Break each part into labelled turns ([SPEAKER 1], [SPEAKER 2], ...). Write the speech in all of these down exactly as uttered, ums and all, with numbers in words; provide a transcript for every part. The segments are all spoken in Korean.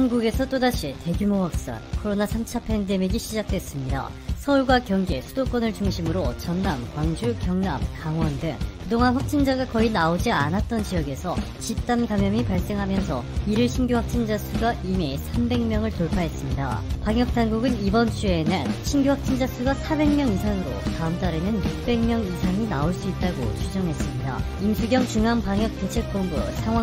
[SPEAKER 1] 한국에서 또다시 대규모 확산, 코로나 삼 차 팬데믹이 시작됐습니다. 서울과 경기, 수도권을 중심으로 전남, 광주, 경남, 강원 등 그동안 확진자가 거의 나오지 않았던 지역에서 집단 감염이 발생하면서 일일 신규 확진자 수가 이미 삼백 명을 돌파했습니다. 방역당국은 이번 주에는 신규 확진자 수가 사백 명 이상으로 다음 달에는 육백 명 이상이 나올 수 있다고 추정했습니다. 임수경 중앙방역대책본부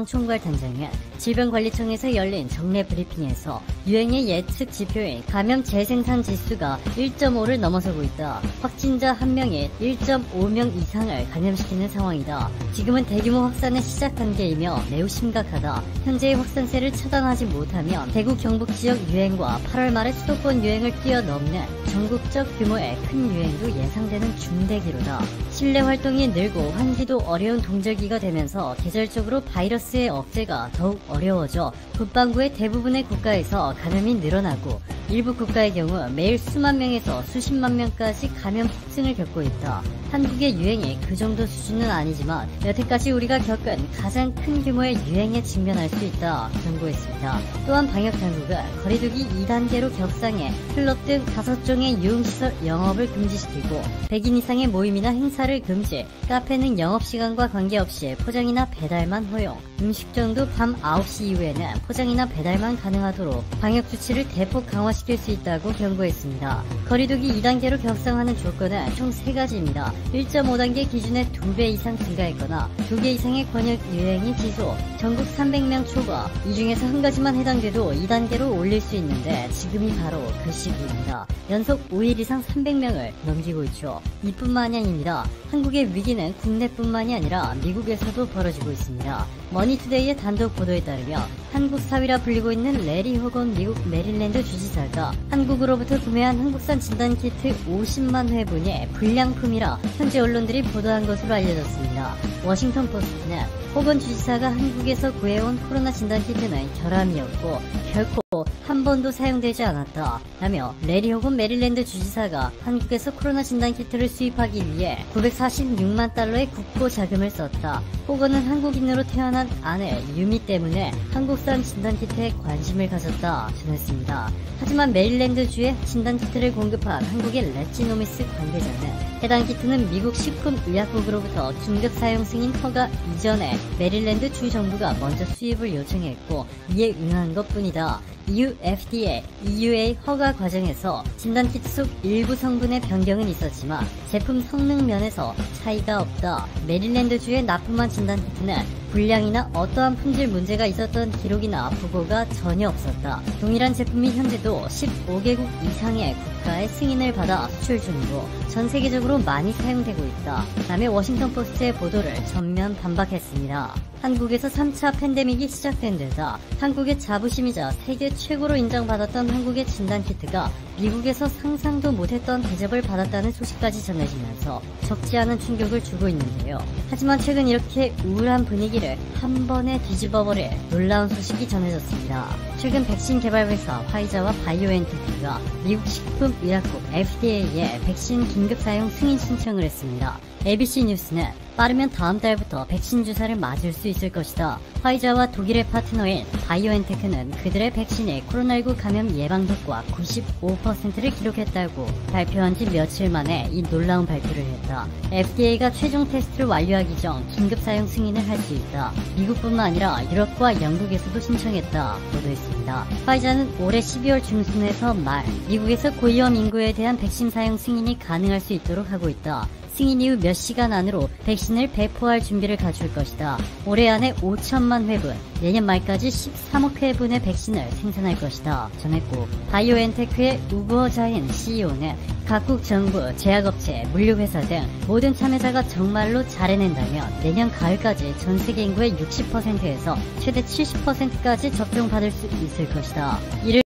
[SPEAKER 1] 상황총괄단장은 질병관리청에서 열린 정례 브리핑에서 유행의 예측 지표인 감염 재생산 지수가 일 점 오를 넘어서고 있다. 확진자 한 명에 일 점 오 명 이상을 감염시키는 상황이다. 지금은 대규모 확산의 시작 단계이며 매우 심각하다. 현재의 확산세를 차단하지 못하면 대구 경북 지역 유행과 팔월 말의 수도권 유행을 뛰어넘는 전국적 규모의 큰 유행도 예상되는 중대기로다. 실내 활동이 늘고 환기도 어려운 동절기가 되면서 계절적으로 바이러스의 억제가 더욱 어려워져 북반구의 대부분의 국가에서 감염이 늘어나고 일부 국가의 경우 매일 수만 명에서 수십만 명까지 감염 폭증을 겪고 있다. 한국의 유행이 그 정도 수준은 아니지만 여태까지 우리가 겪은 가장 큰 규모의 유행에 직면할 수 있다 경고했습니다. 또한 방역당국은 거리두기 이 단계로 격상해 클럽 등 다섯 종의 유흥시설 영업을 금지시키고 백 인 이상의 모임이나 행사를 금지, 카페는 영업시간과 관계없이 포장이나 배달만 허용, 음식점도 밤 아홉 시 이후에는 포장이나 배달만 가능하도록 방역조치를 대폭 강화시킬 수 있다고 경고했습니다. 거리두기 이 단계로 격상하는 조건은 총 세 가지입니다. 일 점 오 단계 기준의 두 배 이상 증가했거나 두 개 이상의 권역 유행이 지속, 전국 삼백 명 초과. 이 중에서 한 가지만 해당돼도 이 단계로 올릴 수 있는데 지금이 바로 그 시기입니다. 연속 오 일 이상 삼백 명을 넘기고 있죠. 이뿐만이 아닙니다. 한국의 위기는 국내뿐만이 아니라 미국에서도 벌어지고 있습니다. 머니투데이의 단독 보도에 따르면 한국 사위라 불리고 있는 레리 호건 미국 메릴랜드 주지사가 한국으로부터 구매한 한국산 진단키트 오십만 회분이 불량품이라 현지 언론들이 보도한 것으로 알려졌습니다. 워싱턴 포스트는 호건 주지사가 한국에서 구해온 코로나 진단키트는 결함이었고 결코 한 번도 사용되지 않았다 라며 레리 호건 메릴랜드 주지사가 한국에서 코로나 진단키트를 수입하기 위해 구백사십육만 달러의 국고 자금을 썼다. 호건은 한국인으로 태어난 아내 유미 때문에 한국산 진단키트에 관심을 가졌다 전했습니다. 하지만 메릴랜드주에 진단키트를 공급한 한국의 레지노미스 관계자는 해당 키트는 미국 식품의약국으로부터 긴급 사용 승인 허가 이전에 메릴랜드 주 정부가 먼저 수입을 요청했고 이에 응한 것뿐이다. 이후 에프 디 에이, 이 유 에이 허가 과정에서 진단키트 속 일부 성분의 변경은 있었지만 제품 성능 면에서 차이가 없다. 메릴랜드주에 납품한 진단키트는 불량이나 어떠한 품질 문제가 있었던 기록이나 보고가 전혀 없었다. 동일한 제품이 현재도 십오 개국 이상의 국가의 승인을 받아 수출 중이고 전 세계적으로 많이 사용되고 있다 라며 워싱턴 포스트의 보도를 전면 반박했습니다. 한국에서 삼 차 팬데믹이 시작된 데다 한국의 자부심이자 세계 최고로 인정받았던 한국의 진단키트가 미국에서 상상도 못했던 대접을 받았다는 소식까지 전해지면서 적지 않은 충격을 주고 있는데요. 하지만 최근 이렇게 우울한 분위기를 한 번에 뒤집어버릴 놀라운 소식이 전해졌습니다. 최근 백신 개발 회사 화이자와 바이오엔테크가 미국 식품의약국 에프 디 에이에 백신 긴급 사용 승인 신청을 했습니다. 에이비씨 뉴스는 빠르면 다음 달부터 백신 주사를 맞을 수 있을 것이다. 화이자와 독일의 파트너인 바이오엔테크는 그들의 백신이 코로나십구 감염 예방 효과 구십오 퍼센트를 기록했다고 발표한 지 며칠 만에 이 놀라운 발표를 했다. 에프 디 에이가 최종 테스트를 완료하기 전 긴급 사용 승인을 할 수 있다. 미국뿐만 아니라 유럽과 영국에서도 신청했다 보도했습니다. 화이자는 올해 십이월 중순에서 말 미국에서 고위험 인구에 대한 백신 사용 승인이 가능할 수 있도록 하고 있다. 승인 이후 몇 시간 안으로 백신을 배포할 준비를 갖출 것이다. 올해 안에 오천만 회분, 내년 말까지 십삼억 회분의 백신을 생산할 것이다 전했고 바이오엔테크의 우거 자인 씨이오는 각국 정부, 제약업체, 물류회사 등 모든 참여자가 정말로 잘해낸다면 내년 가을까지 전 세계 인구의 육십 퍼센트에서 최대 칠십 퍼센트까지 접종받을 수 있을 것이다. 이를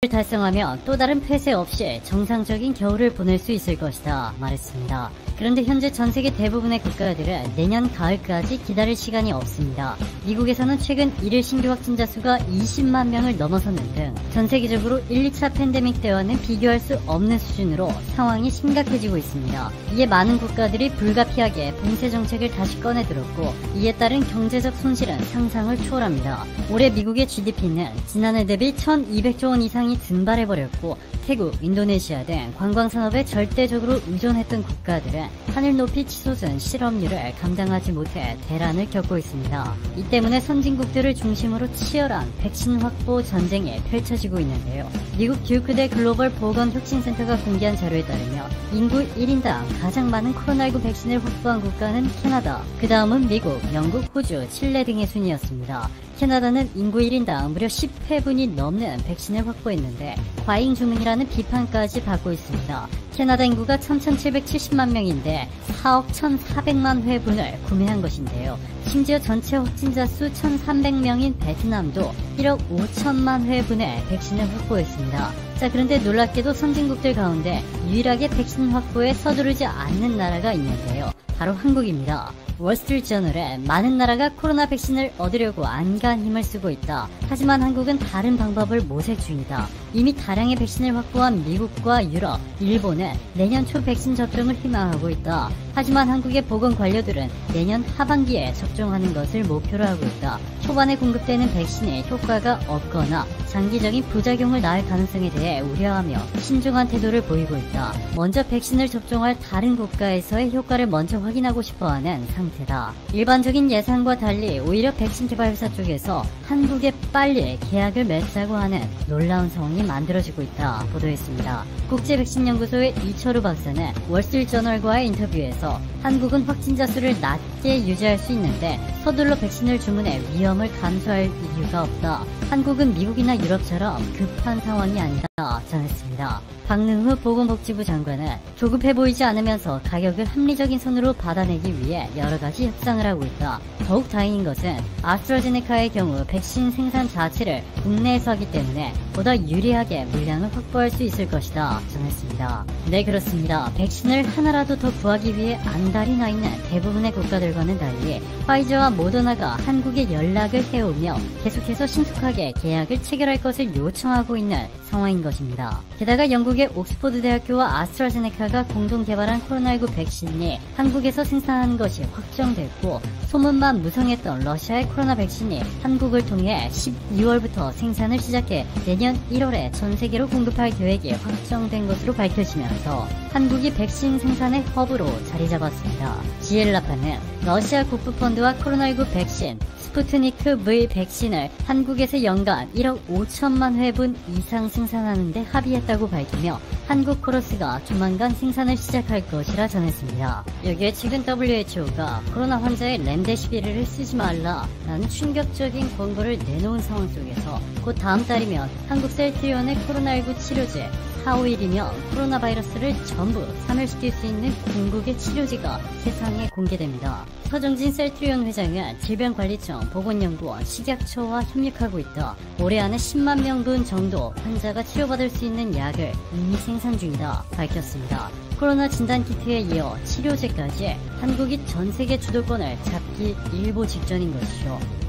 [SPEAKER 1] 달성하면 또 다른 폐쇄 없이 정상적인 겨울을 보낼 수 있을 것이다 말했습니다. 그런데 현재 전세계 대부분의 국가들은 내년 가을까지 기다릴 시간이 없습니다. 미국에서는 최근 일일 신규 확진자 수가 이십만 명을 넘어섰는 등 전세계적으로 일, 이차 팬데믹 때와는 비교할 수 없는 수준으로 상황이 심각해지고 있습니다. 이에 많은 국가들이 불가피하게 봉쇄 정책을 다시 꺼내들었고 이에 따른 경제적 손실은 상상을 초월합니다. 올해 미국의 지디피는 지난해 대비 천이백조 원 이상이 증발해버렸고 태국, 인도네시아 등 관광산업에 절대적으로 의존했던 국가들은 하늘 높이 치솟은 실업률을 감당하지 못해 대란을 겪고 있습니다. 이 때문에 선진국들을 중심으로 치열한 백신 확보 전쟁이 펼쳐지고 있는데요. 미국 듀크대 글로벌 보건혁신센터가 공개한 자료에 따르면 인구 일 인당 가장 많은 코로나십구 백신을 확보한 국가는 캐나다, 그 다음은 미국, 영국, 호주, 칠레 등의 순이었습니다. 캐나다는 인구 일 인당 무려 십 회분이 넘는 백신을 확보했는데 과잉 주문이라는 비판까지 받고 있습니다. 캐나다 인구가 천천칠백칠십만 명인데 사억 천사백만 회분을 구매한 것인데요. 심지어 전체 확진자 수 천삼백 명인 베트남도 일억 오천만 회분의 백신을 확보했습니다. 자, 그런데 놀랍게도 선진국들 가운데 유일하게 백신 확보에 서두르지 않는 나라가 있는데요. 바로 한국입니다. 월스트리트저널에 많은 나라가 코로나 백신을 얻으려고 안간 힘을 쓰고 있다. 하지만 한국은 다른 방법을 모색 중이다. 이미 다량의 백신을 확보한 미국과 유럽, 일본은 내년 초 백신 접종을 희망하고 있다. 하지만 한국의 보건 관료들은 내년 하반기에 접종하는 것을 목표로 하고 있다. 초반에 공급되는 백신이 효과가 없거나 장기적인 부작용을 낳을 가능성에 대해 우려하며 신중한 태도를 보이고 있다. 먼저 백신을 접종할 다른 국가에서의 효과를 먼저 확인하고 싶어하는 상태다. 일반적인 예상과 달리 오히려 백신 개발 회사 쪽에서 한국에 빨리 계약을 맺자고 하는 놀라운 상황이 만들어지고 있다 보도했습니다. 국제백신연구소의 이철우 박사는 월스트리트저널과의 인터뷰에서 한국은 확진자 수를 낮게 유지할 수 있는데 서둘러 백신을 주문해 위험을 감수할 이유가 없다. 한국은 미국이나 유럽처럼 급한 상황이 아니다 전했습니다. 박능후 보건복지부 장관은 조급해 보이지 않으면서 가격을 합리적인 선으로 받아내기 위해 여러가지 협상을 하고 있다. 더욱 다행인 것은 아스트라제네카의 경우 백신 생산 자체를 국내에서 하기 때문에 보다 유리하게 물량을 확보할 수 있을 것이다 전했습니다. 네, 그렇습니다. 백신을 하나라도 더 구하기 위해 안달이 나 있는 대부분의 국가들과는 달리 화이저와 모더나가 한국에 연락을 해오며 계속해서 신속하게 계약을 체결할 것을 요청하고 있는 상황인 것입니다. 게다가 영국의 옥스퍼드 대학교와 아스트라제네카가 공동 개발한 코로나십구 백신이 한국에서 생산한 것이 확정됐고 소문만 무성했던 러시아의 코로나 백신이 한국을 통해 십이월부터 생산을 시작해 내년 일월에 전 세계로 공급할 계획이 확정된 것으로 밝혀지면서 한국이 백신 생산의 허브로 자리 잡았습니다. 지엘라파는 러시아 국부펀드와 코로나십구 백신 스푸트니크 V 백신을 한국에서 연간 일억 오천만 회분 이상 생산하는데 합의했다고 밝히며 한국 코러스가 조만간 생산을 시작할 것이라 전했습니다. 여기에 최근 더블유에이치오가 코로나 환자의 렘데시비르를 쓰지 말라라는 충격적인 권고를 내놓은 상황 속에서 곧 다음 달이면 한국 셀트리온의 코로나십구 치료제, 사오일이면 코로나 바이러스를 전부 사멸시킬 수 있는 궁극의 치료제가 세상에 공개됩니다. 서정진 셀트리온 회장은 질병관리청, 보건연구원, 식약처와 협력하고 있다. 올해 안에 십만 명분 정도 환자가 치료받을 수 있는 약을 이미 생산 중이다 밝혔습니다. 코로나 진단키트에 이어 치료제까지 한국이 전세계 주도권을 잡기 일보 직전인 것이죠.